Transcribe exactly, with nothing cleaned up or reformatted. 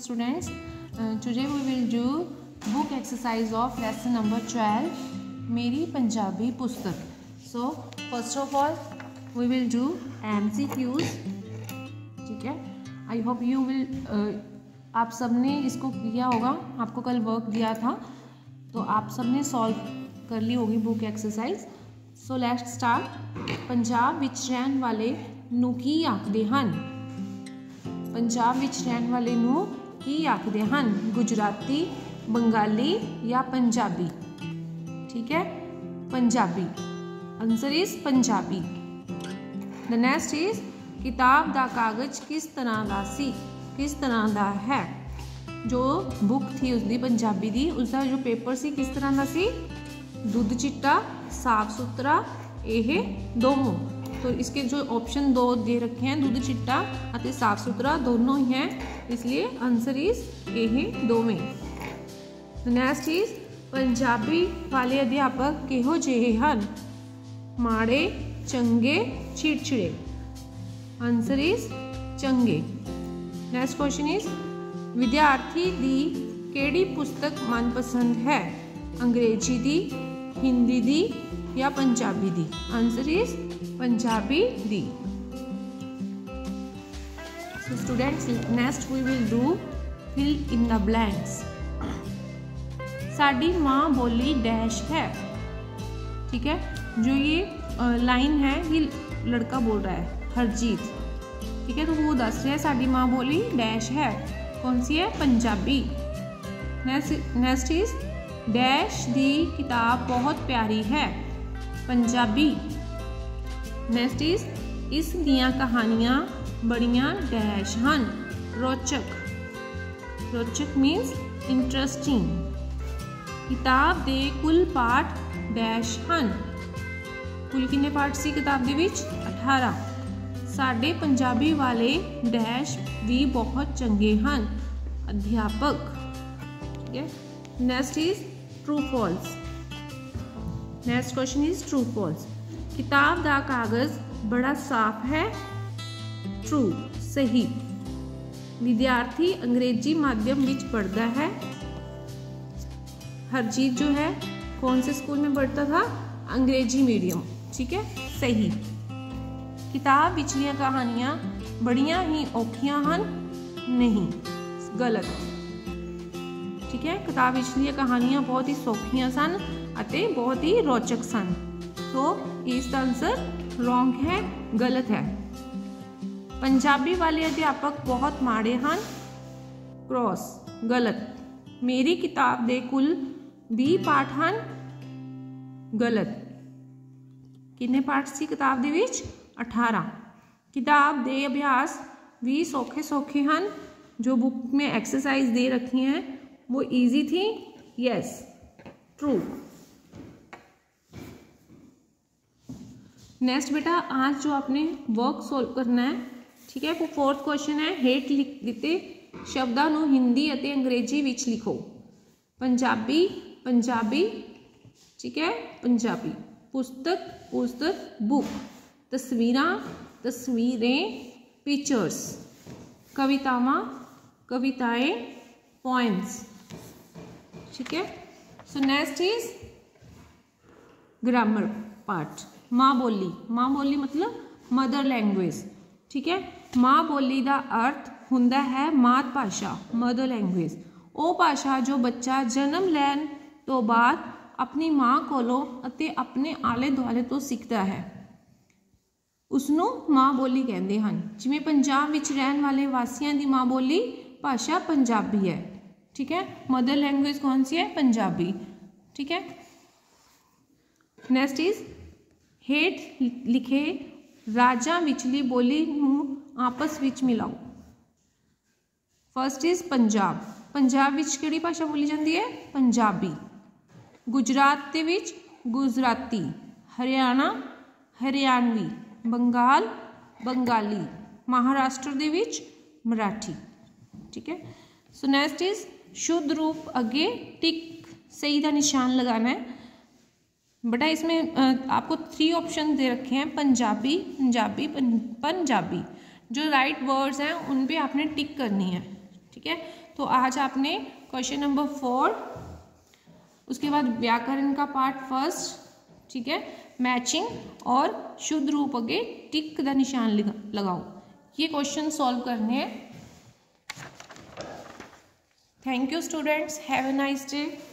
students, uh, today we will do book exercise of lesson number twelve, मेरी पंजाबी पुस्तक. So first of all we will do M C Qs. ठीक है, I hope you will uh, आप सबने इसको किया होगा, आपको कल वर्क दिया था तो आप सबने सॉल्व कर ली होगी book exercise. So let's start. Punjab विच रहन वाले ਨੂੰ ਕੀ ਆਖਦੇ ਹਨ? पंजाब विच रहन वाले ਨੂੰ ਕੀ आखते हैं? गुजराती, बंगाली या पंजाबी? ठीक है, Punjabi. Answer is Punjabi. The next is किताब दा कागज किस तरह दा सी? किस तरह दा है? जो बुक थी उसकी पंजाबी दी, उसका जो पेपर सी किस तरह का सी? दुध चिट्टा, साफ सुथरा, यह दोनों. तो इसके जो ऑप्शन दो दे रखे हैं, दूध चिट्टा और साफ सुथरा दोनों ही हैं, इसलिए आंसर इज ये दोवें. नेक्स्ट इज पंजाबी वाले अध्यापक किहो जिहे हन? माड़े, चंगे, चिड़चिड़े? आंसर इज चंगे. नेक्स्ट क्वेश्चन इज विद्यार्थी दी केड़ी पुस्तक मनपसंद है? अंग्रेजी दी, हिंदी दी या पंजाबी दी? आंसर इज पंजाबी दी. So students, next we will do fill in the blanks. साडी माँ बोली डैश है. ठीक है, जो ये लाइन है ये लड़का बोल रहा है, हरजीत. ठीक है, तो वो दस रहा है साडी माँ बोली डैश है. कौन सी है? Punjabi. Next next is dash दी किताब बहुत प्यारी है. पंजाबी. नेक्स्ट इज इस दियां कहानियां बड़ियां डैश हन. रोचक. रोचक मीन्स इंटरेस्टिंग. किताब दे कुल पाठ डैश हन. कुल किन्ने पाठ सी किताब दे विच? अठारह. साडे पंजाबी वाले डैश भी बहुत चंगे हन. अध्यापक. ठीक है. Next is true false. Next question is true false. किताब दा कागज बड़ा साफ है. ट्रू, सही. विद्यार्थी अंग्रेजी माध्यम विच पढ़ता है. हरजीत जो है कौन से स्कूल में पढ़ता था? अंग्रेजी मीडियम. ठीक है, सही. किताब विचलियां कहानियां बड़ियां ही औखियां हन. नहीं, गलत. ठीक है, किताब विचलियां कहानियां बहुत ही सौखियां सन अते बहुत ही रोचक सन. तो इसका आंसर रॉन्ग है, गलत है. पंजाबी वाले अध्यापक बहुत माड़े हन. क्रॉस, गलत. मेरी किताब दे कुल भी पाठ हन. गलत. किन्ने पाठ सी किताब दे विच? अठारह. किताब दे अभ्यास भी सौखे सौखे हन. जो बुक में एक्सरसाइज दे रखी हैं वो इजी थी. Yes, true. नेक्स्ट बेटा, आज जो आपने वर्क सोल्व करना है, ठीक है, वो फोर्थ क्वेश्चन है. हेठ लिख दिते शब्दां नूं हिंदी अते अंग्रेजी विच लिखो. पंजाबी, पंजाबी. ठीक है, पंजाबी. पुस्तक, पुस्तक, बुक. तस्वीरां, तस्वीरें, पिक्चर्स. कवितावां, कविताएं, पोएम्स. ठीक है. So next is grammar part. माँ बोली. माँ बोली मतलब मदर लैंग्वेज. ठीक है, माँ बोली का अर्थ हुंदा है मात भाषा, मदर लैंग्वेज. वो भाषा जो बच्चा जन्म लैन तो बाद अपनी माँ कोलों अते अपने आले दुआले तो सीखता है, उसनों माँ बोली कहते हैं. जिवें पंजाब विच रहन वाले वासियों की माँ बोली भाषा पंजाबी है. ठीक है, मदर लैंग्वेज कौन सी है? पंजाबी. ठीक है. नेक्स्ट इज हेठ लिखे राजा विचली बोली नूं आपस विच मिलाओ. First is Punjab. पंजाब विच किहड़ी भाषा बोली जाती है? पंजाबी. गुजरात दे विच गुजराती. हरियाणा हरियाणवी. बंगाल बंगाली. महाराष्ट्र दे विच मराठी. ठीक है. सो नेक्स्ट इज शुद्ध रूप अगे टिक सही का निशान लगाना है. बेटा इसमें आपको थ्री ऑप्शन दे रखे हैं, पंजाबी, पंजाबी, पंजाबी. जो राइट वर्ड्स हैं उन पे आपने टिक करनी है. ठीक है, तो आज आपने क्वेश्चन नंबर फोर, उसके बाद व्याकरण का पार्ट फर्स्ट, ठीक है, मैचिंग और शुद्ध रूप आगे टिक का निशान लगाओ, ये क्वेश्चन सॉल्व करने हैं। Thank you students, have a nice day.